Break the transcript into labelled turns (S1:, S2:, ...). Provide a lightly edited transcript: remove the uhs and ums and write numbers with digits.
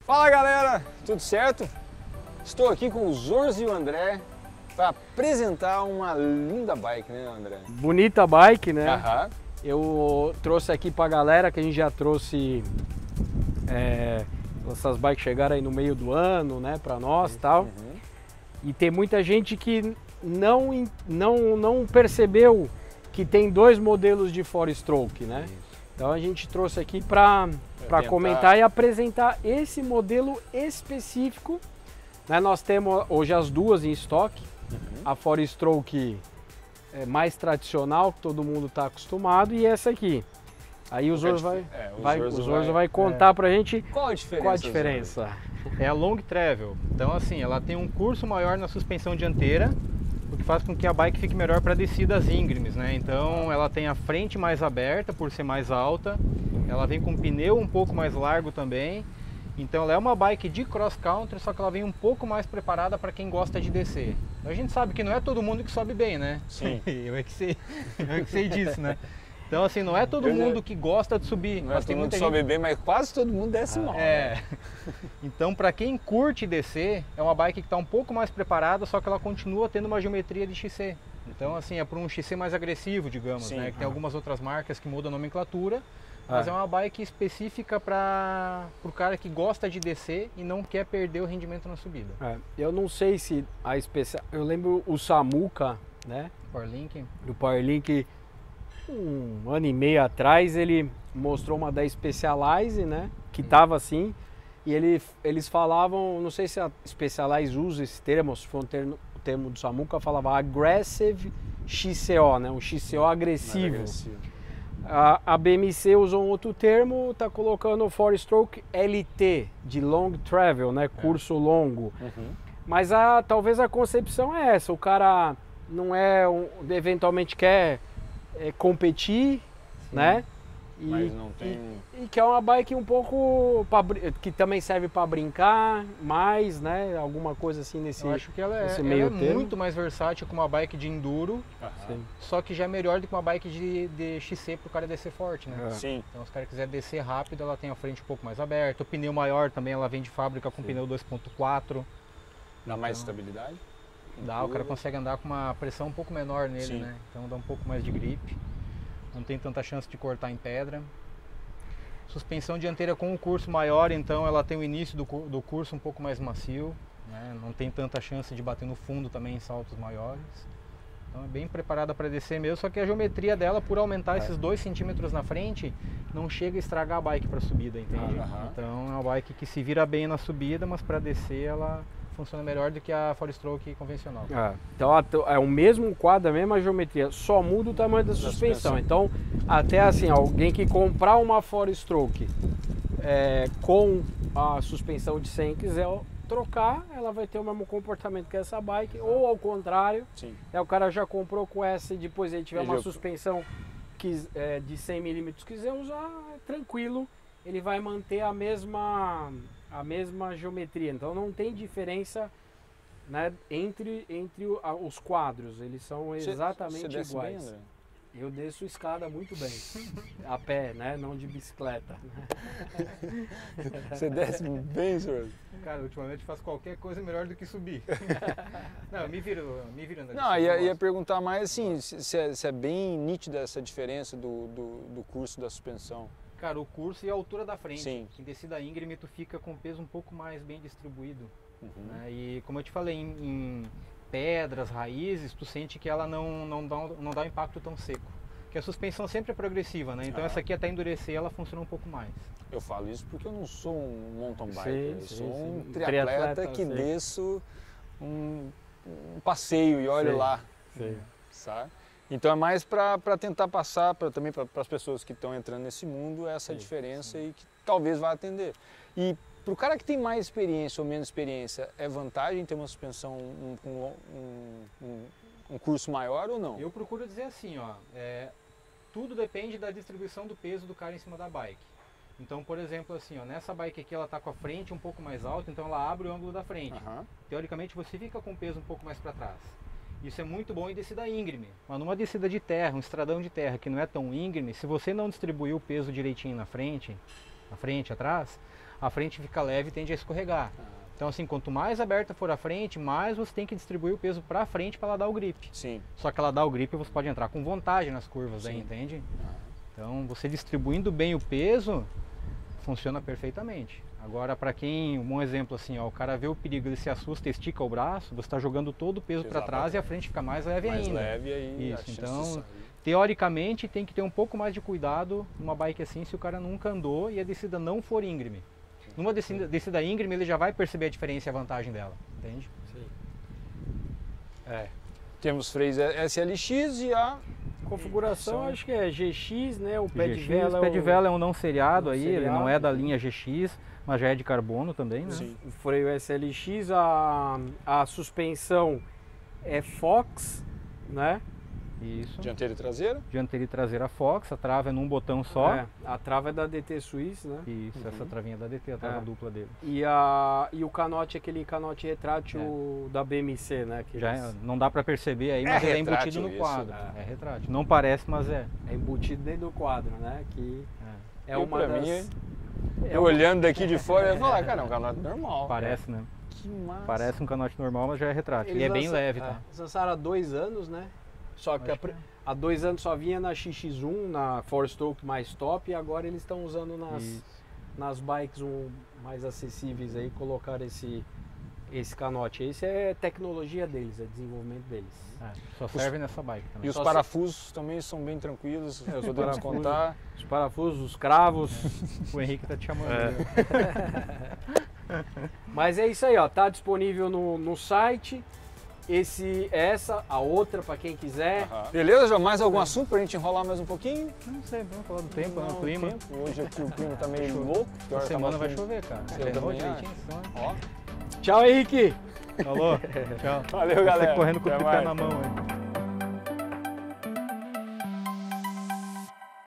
S1: Fala galera, tudo certo? Estou aqui com o Zorzi e o André para apresentar uma linda bike, né, André?
S2: Bonita bike, né?
S1: Aham.
S2: Eu trouxe aqui pra galera que a gente já trouxe essas bikes chegaram aí no meio do ano, né, pra nós e tal.
S1: Uhum.
S2: E tem muita gente que não percebeu que tem dois modelos de four stroke, né? Então a gente trouxe aqui para comentar e apresentar esse modelo específico. Né? Nós temos hoje as duas em estoque. A four stroke mais tradicional, que todo mundo está acostumado, e essa aqui. Aí o Zorzo vai contar pra gente
S1: qual a diferença.
S3: É a long travel. Então assim, ela tem um curso maior na suspensão dianteira, o que faz com que a bike fique melhor para descidas íngremes, né? Então ela tem a frente mais aberta por ser mais alta, ela vem com um pneu um pouco mais largo também. Então ela é uma bike de cross country, só que ela vem um pouco mais preparada para quem gosta de descer. Então, a gente sabe que não é todo mundo que sobe bem, né?
S1: Sim.
S3: eu é que sei disso, né? Então assim, não é todo mundo que gosta de subir.
S1: Não é todo mundo que sobe bem, mas quase todo mundo desce mal.
S3: Né? Então para quem curte descer, é uma bike que está um pouco mais preparada, só que ela continua tendo uma geometria de XC. Então assim, é para um XC mais agressivo, digamos, né? Que tem algumas outras marcas que mudam a nomenclatura. Mas é uma bike específica para o cara que gosta de descer e não quer perder o rendimento na subida.
S2: Eu não sei se a especial. Eu lembro o Samuka, né? Do Powerlink, um ano e meio atrás, ele mostrou uma da Specialized, né? Que tava assim. E eles falavam, não sei se a Specialized usa esse termo, se for o termo do Samuka, falava Aggressive XCO, né? Um XCO agressivo. A BMC usou um outro termo, está colocando four stroke LT, de long travel, né? Curso longo. Mas talvez a concepção é essa, o cara não eventualmente quer competir, né?
S1: Mas não tem...
S2: E que é uma bike um pouco que também serve para brincar mais, né? Alguma coisa assim nesse meio.
S3: Eu acho que ela é muito mais versátil que uma bike de enduro, só que já é melhor do que uma bike de XC para o cara descer forte, né?
S1: Sim.
S3: Então se o cara quiser descer rápido, ela tem a frente um pouco mais aberta, o pneu maior também, ela vem de fábrica com pneu 2.4.
S1: Dá mais estabilidade?
S3: Dá, o cara consegue andar com uma pressão um pouco menor nele, né? Então dá um pouco mais de grip. Não tem tanta chance de cortar em pedra. Suspensão dianteira com um curso maior, então ela tem o início do curso um pouco mais macio, né? Não tem tanta chance de bater no fundo também em saltos maiores. Então é bem preparada para descer mesmo, só que a geometria dela, por aumentar esses 2 centímetros na frente, não chega a estragar a bike para subida, entende? Então é uma bike que se vira bem na subida, mas para descer ela funciona melhor do que a four stroke convencional.
S2: Então é o mesmo quadro, a mesma geometria, só muda o tamanho da suspensão. Então até assim, alguém que comprar uma four stroke com a suspensão de 100 quiser trocar, ela vai ter o mesmo comportamento que essa bike, ou ao contrário, o cara já comprou com essa e depois ele tiver uma suspensão de 100 mm quiser usar, tranquilo, ele vai manter a mesma geometria, então não tem diferença, né, entre os quadros, eles são exatamente
S1: iguais. Bem, André?
S2: Eu desço escada muito bem, a pé, né, não de bicicleta.
S1: Você desce bem, senhor?
S3: Cara, ultimamente faço qualquer coisa melhor do que subir. Não, me viro André.
S1: Não, ia perguntar mais assim, se é bem nítida essa diferença do curso da suspensão.
S3: Cara, o curso e a altura da frente.
S1: Sim.
S3: Em descida íngreme tu fica com o peso um pouco mais bem distribuído. Né? E como eu te falei, em pedras, raízes, tu sente que ela não dá um impacto tão seco. Porque a suspensão sempre é progressiva, né? Então essa aqui até endurecer ela funciona um pouco mais.
S1: Eu falo isso porque eu não sou um mountain biker, eu sou um triatleta que desço um passeio e olho lá. Sabe? Então é mais para tentar passar também para as pessoas que estão entrando nesse mundo essa diferença e que talvez vá atender. E para o cara que tem mais experiência ou menos experiência, é vantagem ter uma suspensão um curso maior ou não?
S3: Eu procuro dizer assim, ó, tudo depende da distribuição do peso do cara em cima da bike. Então, por exemplo, assim, ó, nessa bike aqui ela está com a frente um pouco mais alta, então ela abre o ângulo da frente. Teoricamente você fica com o peso um pouco mais para trás. Isso é muito bom em descida íngreme, mas numa descida de terra, um estradão de terra que não é tão íngreme, se você não distribuir o peso direitinho na frente, atrás, a frente fica leve e tende a escorregar. Então assim, quanto mais aberta for a frente, mais você tem que distribuir o peso para frente para ela dar o grip.
S1: Sim.
S3: Só que ela dá o grip e você pode entrar com vantagem nas curvas, aí, entende? Então você distribuindo bem o peso, funciona perfeitamente. Agora para quem, um exemplo assim, ó, o cara vê o perigo, ele se assusta, estica o braço, você está jogando todo o peso para trás e a frente fica mais leve ainda.
S1: Mais leve aí.
S3: Isso, então teoricamente tem que ter um pouco mais de cuidado numa bike assim se o cara nunca andou e a descida não for íngreme. Numa descida íngreme ele já vai perceber a diferença e a vantagem dela, entende?
S2: Sim.
S1: Temos freios SLX e a
S2: configuração acho que é GX, né? O pé
S3: GX,
S2: de vela.
S3: O pé de vela é um não seriado
S2: não
S3: aí,
S2: seriado,
S3: ele não é da linha GX, mas já é de carbono também, né?
S1: Sim.
S2: O freio SLX, a suspensão é Fox, né?
S3: Isso.
S1: Dianteira e traseira?
S3: Dianteira e traseira Fox, a trava é num botão só.
S2: A trava é da DT Swiss, né?
S3: Isso, essa travinha é da DT, a trava dupla dele.
S2: E o canote, aquele canote retrátil da BMC, né? Que
S3: já não dá para perceber aí, mas ele é embutido no quadro. É retrátil. Não parece, mas é.
S2: É embutido dentro do quadro, né? Que é uma
S1: pra
S2: das...
S1: mim, eu olhando daqui de fora, eu ia falar, cara, é um canote normal.
S3: Parece, né?
S1: Que massa.
S3: Parece um canote normal, mas já é retrátil. E é bem leve, tá?
S2: Eles lançaram há 2 anos, né? Só que há 2 anos só vinha na XX1, na 4-stroke mais top, e agora eles estão usando nas bikes mais acessíveis aí, colocar esse canote. Esse é tecnologia deles, é desenvolvimento deles.
S3: Só serve nessa bike também.
S1: E os parafusos também são bem tranquilos, podemos contar.
S2: Os parafusos, os cravos.
S3: O Henrique tá te chamando.
S2: Mas é isso aí, ó, tá disponível no site. A outra para quem quiser.
S1: Beleza, João? Mais algum assunto pra gente enrolar mais um pouquinho?
S3: Não sei, vamos falar do tempo, do clima.
S1: Hoje aqui o clima tá meio louco.
S3: Essa semana vai chover, cara.
S2: Tchau, Henrique.
S3: Falou. Tchau.
S1: Valeu, galera.
S3: Correndo com o pé na mão aí.